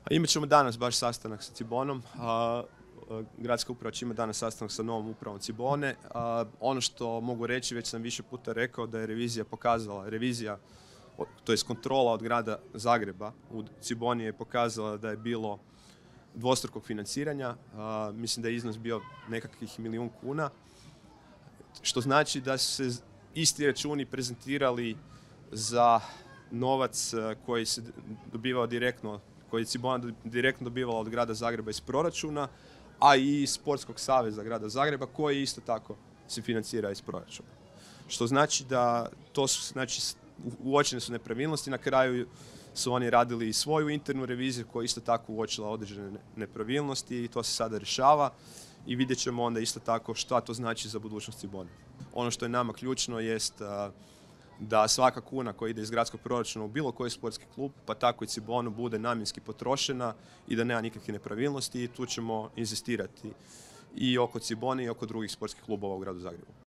Imat ćemo danas baš sastanak sa Cibonom. Gradska uprava će imati danas sastanak sa novom upravom Cibone. Ono što mogu reći, već sam više puta rekao, da je revizija pokazala, to jest kontrola od grada Zagreba u Ciboni je pokazala da je bilo dvostrukog financiranja. Mislim da je iznos bio nekakvih 1 milijun kuna, što znači da su se isti računi prezentirali za novac koji se dobivao direktno, koji je Cibona direktno dobivala od grada Zagreba iz proračuna, a i iz Sportskog saveza grada Zagreba, koji isto tako se financira iz proračuna. Što znači da uočene su nepravilnosti, na kraju su oni radili i svoju internu reviziju koja je isto tako uočila određene nepravilnosti i to se sada rješava i vidjet ćemo onda isto tako šta to znači za budućnost Cibone. Ono što je nama ključno jest da svaka kuna koja ide iz gradskog proračuna u bilo koji sportski klub, pa tako i Cibonu, bude namjenski potrošena i da nema nikakve nepravilnosti i tu ćemo inzistirati i oko Cibone i oko drugih sportskih klubova u gradu Zagrebu.